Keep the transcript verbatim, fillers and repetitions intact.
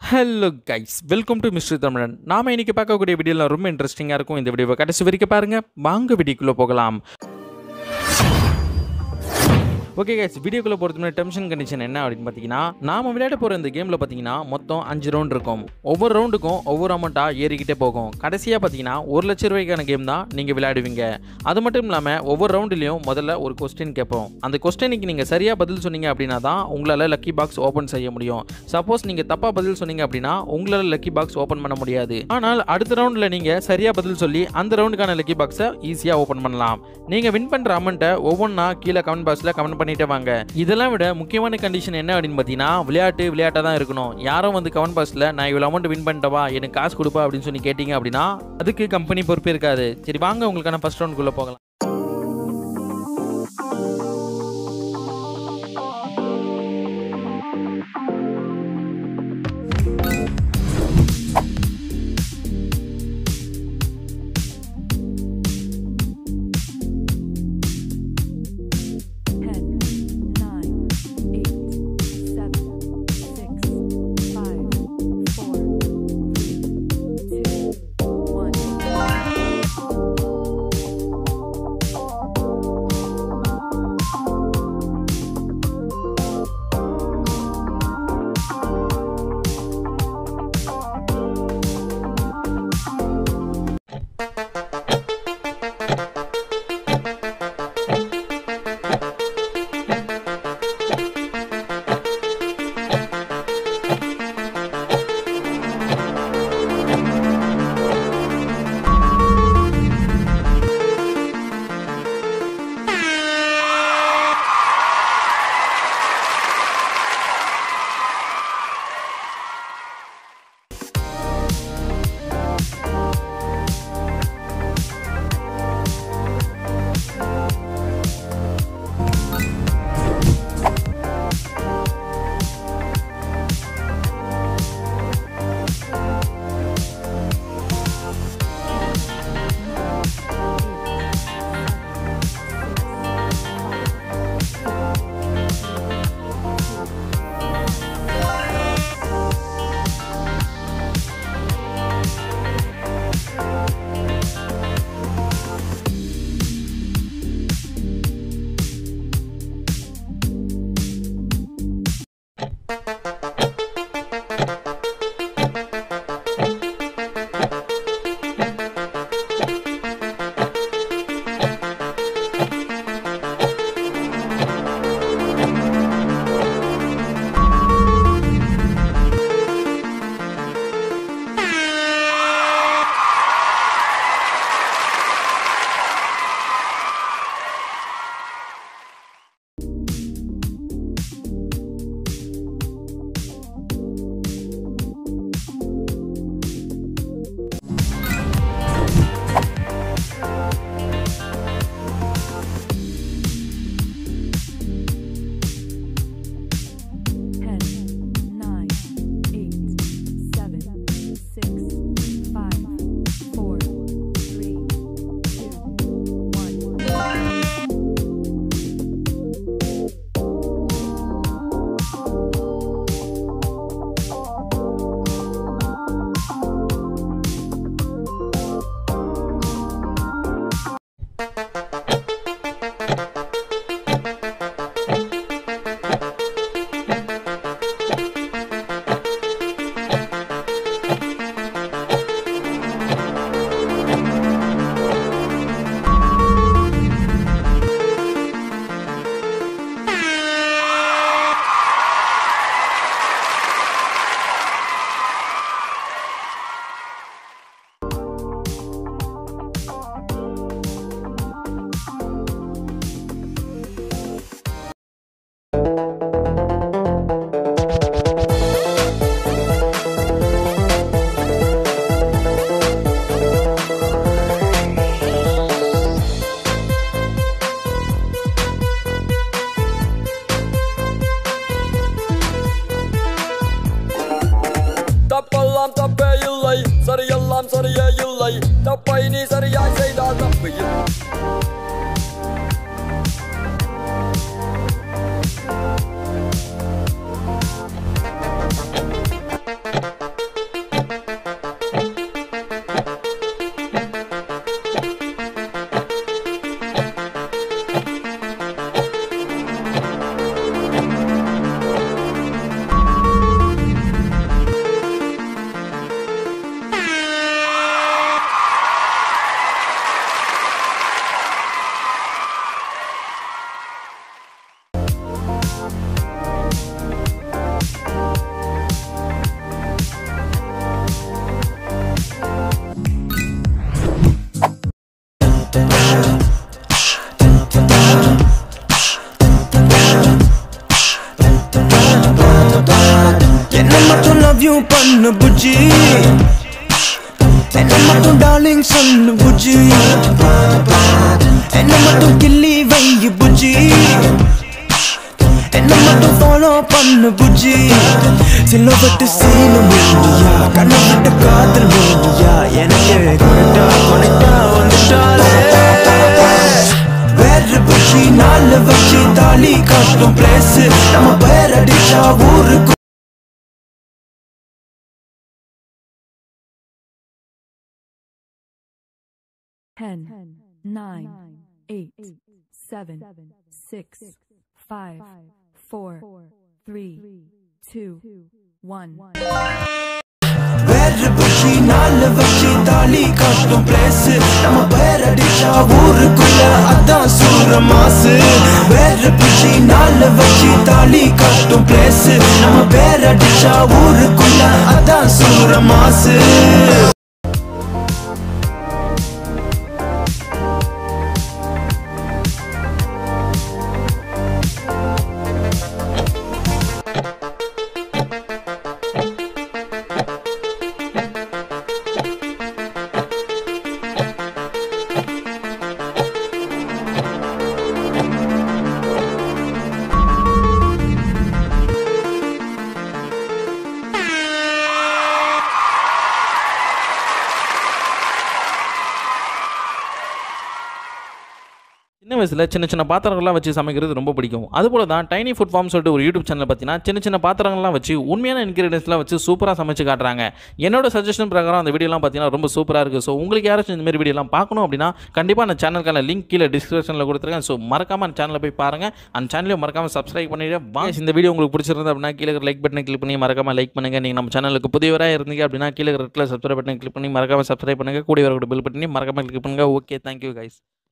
Hello guys, welcome to Mister Thamran. நாம இன்னைக்கு பார்க்கக்கூடிய வீடியோல ரொம்ப இன்ட்ரஸ்டிங்கா இருக்கும். இந்த வீடியோவை கடைசி வரைக்கும் பாருங்க. வாங்க வீடியோக்குள்ள போகலாம். ஓகே கைஸ், வீடியோக்குள்ள போகிறது முன்னாடி டெர்ம்ஸ் அண்ட் கண்டிஷன் என்ன அப்படின்னு பார்த்தீங்கன்னா, நாம விளையாட போகிற இந்த கேமில் பார்த்தீங்கன்னா மொத்தம் அஞ்சு ரவுண்ட் இருக்கும். ஒவ்வொரு ரவுண்டுக்கும் ஒவ்வொரு அமௌண்ட்டாக ஏறிக்கிட்டே போகும். கடைசியாக பார்த்தீங்கன்னா ஒரு லட்ச ரூபாய்க்கான கேம் தான் நீங்கள் விளையாடுவீங்க. அது மட்டும் இல்லாமல் ஒவ்வொரு ரவுண்டுலையும் முதல்ல ஒரு கொஸ்டின் கேட்போம். அந்த கொஸ்டினுக்கு நீங்கள் சரியாக பதில் சொன்னீங்க அப்படின்னா தான் உங்களால் லக்கி பாக்ஸ் ஓப்பன் செய்ய முடியும். சப்போஸ் நீங்கள் தப்பாக பதில் சொன்னீங்க அப்படின்னா உங்களால் லக்கி பாக்ஸ் ஓப்பன் பண்ண முடியாது. ஆனால் அடுத்த ரவுண்டில் நீங்கள் சரியாக பதில் சொல்லி அந்த ரவுண்டுக்கான லக்கி பாக்ஸை ஈஸியாக ஓப்பன் பண்ணலாம். நீங்கள் வின் பண்ணுற அமௌண்ட்டை ஒவ்வொன்றா கீழே கமெண்ட் பாக்ஸில் கமெண்ட் பண்ணிட்டே வாங்க. இதெல்லாம் விட முக்கியமான கண்டிஷன் என்ன அப்படின்னு பார்த்தீங்கன்னா, விளையாட்டு விளையாட்டாக தான் இருக்கணும். யாரும் வந்து கமெண்ட் பாக்ஸில் நான் இவ்வளோ அமௌண்ட் வின் பண்ணிட்டவா, எனக்கு காசு கொடுப்பா அப்படின்னு சொல்லி கேட்டிங்க அப்படின்னா அதுக்கு கம்பெனி பொறுப்பே இருக்காது. சரி வாங்க உங்களுக்கான ஃபர்ஸ்ட் ரவுண்டுக்குள்ளே போகலாம். தப்பெல்லாம் தப்பே இல்லை, சரியெல்லாம் சரியே இல்லை. தப்பை நீ சரியாய் செய்தால் தப்பு இல்லை. love you பண்ணு புஜ்ஜி என்ன மட்டும் டார்லிங் சொல்லு புஜ்ஜி என்ன மட்டும் கிள்ளி வை புஜ்ஜி என்ன மட்டும் ஃபாலோ பண்ணு புஜ்ஜி சிலவட்டு சீனும் வேண்டியா கண்ணவிட்ட காதல் வேண்டியா எனக்கு கொனட்டா கொனட்டா வந்துட்டாலே வேற புஜ்ஜி நாலு வச்சு தாலி காட்டும் பிளேஸ் நம்ம பேர் அடிச்சா ஊருக்கு ten, nine, eight, seven, six, five, four, three, two, one. வேற புஜ்ஜி நாலு வச்சு தாலி காட்டும் பிளேஸ் நம்ம பேர் அடிச்சா ஊருக்குள்ள அதான் சூர மாசு வேற புஜ்ஜி நாலு வச்சு தாலி காட்டும் பிளேஸ் நம்ம பேர் அடிச்சா ஊருக்குள்ள அதான் சூர மாசு சின்ன வயசில் சின்ன சின்ன பாத்திரங்கள்லாம் வச்சு சமைக்கிறது ரொம்ப பிடிக்கும். அதுபோல தான் டைனி ஃபுட் ஃபார்ம் சொல்லிட்டு ஒரு யூடியூப் சேனல் பார்த்தீங்கன்னா சின்ன சின்ன பாத்திரங்கள்லாம் வச்சு உண்மையான இன்கிரீடியன்ஸ்லாம் வச்சு சூப்பராக சமைச்சு காட்டுறாங்க. என்னோட சஜஷன் பிரகாரம் அந்த வீடியோலாம் பார்த்தீங்கன்னா ரொம்ப சூப்பராக இருக்குது. ஸோ உங்களுக்கு யாராச்சும் இந்த மாதிரி வீடியோலாம் பார்க்கணும் அப்படின்னா கண்டிப்பாக அந்த சேனலுக்கான லிங்க் கீழே டிஸ்கிரிப்ஷனில் கொடுத்துருக்கேன். ஸோ மறக்காம அந்த சேனலில் போய் பாருங்கள். அந்த சேனலையும் மறக்காம சப்ஸ்கிரைப் பண்ணிட்டு வாங்க. இந்த வீடியோ உங்களுக்கு பிடிச்சிருந்தது அப்படின்னா கீழே லைக் பட்டனை கிளிக் பண்ணி மறக்காம லைக் பண்ணுங்கள். நீங்கள் நம்ம சேனலுக்கு புதியவராக இருந்தீங்க அப்படின்னா கீழே ரெட்டில் சப்ஸ்கிரைப் பட்டனை கிளிக் பண்ணி மறக்காம சப்ஸ்கிரைப் பண்ணுங்கள். கூடிய வரக்கூடிய பெல் பட்டனை மறக்காம கிளிக் பண்ணுங்கள். Okay, thank you guys.